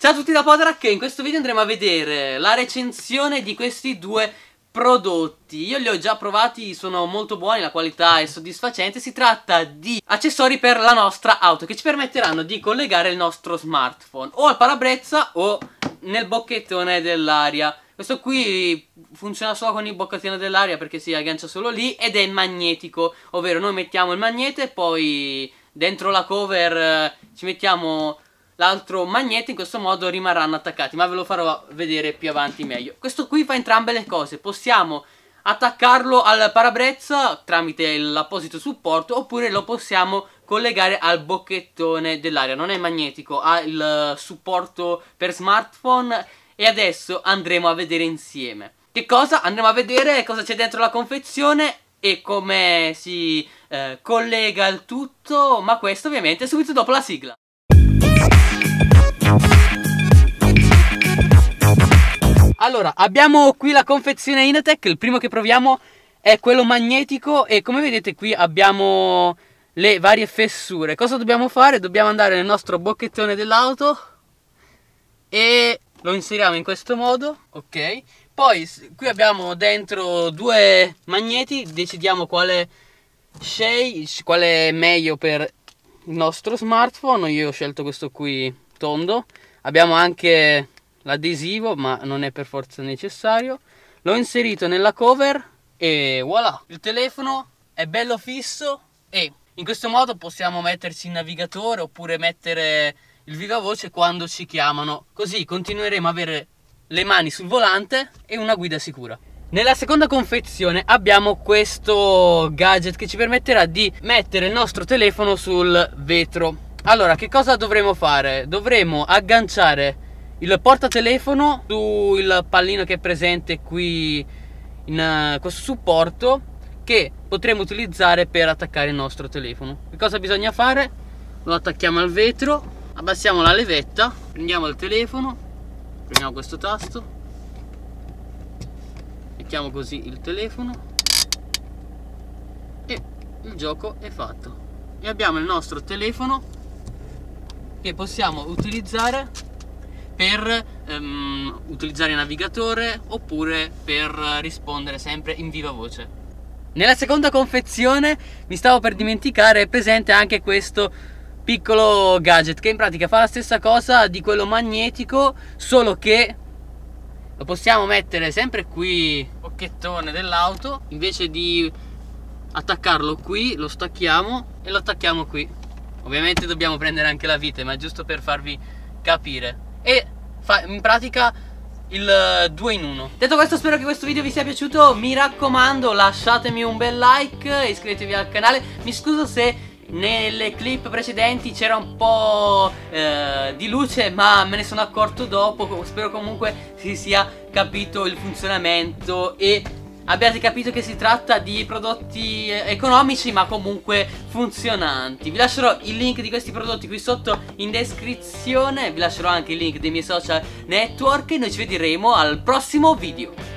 Ciao a tutti da Podrak, e in questo video andremo a vedere la recensione di questi due prodotti. Io li ho già provati, sono molto buoni, la qualità è soddisfacente. Si tratta di accessori per la nostra auto che ci permetteranno di collegare il nostro smartphone o al parabrezza o nel bocchettone dell'aria. Questo qui funziona solo con il bocchettone dell'aria perché si aggancia solo lì ed è magnetico, ovvero noi mettiamo il magnete, poi dentro la cover ci mettiamo l'altro magnete, in questo modo rimarranno attaccati, ma ve lo farò vedere più avanti meglio. Questo qui fa entrambe le cose, possiamo attaccarlo al parabrezza tramite l'apposito supporto oppure lo possiamo collegare al bocchettone dell'aria. Non è magnetico, ha il supporto per smartphone e adesso andremo a vedere insieme. Che cosa? Andremo a vedere cosa c'è dentro la confezione e come si collega il tutto, ma questo ovviamente subito dopo la sigla. Allora, abbiamo qui la confezione Inatech. Il primo che proviamo è quello magnetico e come vedete qui abbiamo le varie fessure. Cosa dobbiamo fare? Dobbiamo andare nel nostro bocchettone dell'auto e lo inseriamo in questo modo, ok? Poi qui abbiamo dentro due magneti, decidiamo quale è meglio per il nostro smartphone. Io ho scelto questo qui tondo. Abbiamo anche l'adesivo, ma non è per forza necessario. L'ho inserito nella cover e voilà, il telefono è bello fisso e in questo modo possiamo metterci il navigatore oppure mettere il vivavoce quando ci chiamano, così continueremo a avere le mani sul volante e una guida sicura. Nella seconda confezione abbiamo questo gadget che ci permetterà di mettere il nostro telefono sul vetro. Allora, che cosa dovremo fare? Dovremo agganciare il portatelefono sul pallino che è presente qui in questo supporto, che potremo utilizzare per attaccare il nostro telefono. Che cosa bisogna fare? Lo attacchiamo al vetro, abbassiamo la levetta, prendiamo il telefono, prendiamo questo tasto, mettiamo così il telefono e il gioco è fatto. E abbiamo il nostro telefono che possiamo utilizzare per utilizzare il navigatore oppure per rispondere sempre in viva voce. Nella seconda confezione, mi stavo per dimenticare, è presente anche questo piccolo gadget che in pratica fa la stessa cosa di quello magnetico, solo che lo possiamo mettere sempre qui bocchettone dell'auto. Invece di attaccarlo qui lo stacchiamo e lo attacchiamo qui. Ovviamente dobbiamo prendere anche la vite, ma è giusto per farvi capire. E fa in pratica il 2 in 1. Detto questo, spero che questo video vi sia piaciuto. Mi raccomando, lasciatemi un bel like, iscrivetevi al canale. Mi scuso se nelle clip precedenti c'era un po' di luce, ma me ne sono accorto dopo. Spero comunque si sia capito il funzionamento e abbiate capito che si tratta di prodotti economici ma comunque funzionanti. Vi lascerò il link di questi prodotti qui sotto in descrizione. Vi lascerò anche il link dei miei social network e noi ci vedremo al prossimo video.